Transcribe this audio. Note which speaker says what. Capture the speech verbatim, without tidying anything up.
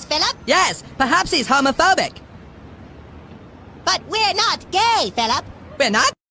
Speaker 1: Philip.
Speaker 2: Yes, perhaps he's homophobic.
Speaker 1: But we're not gay, Philip.
Speaker 2: We're not?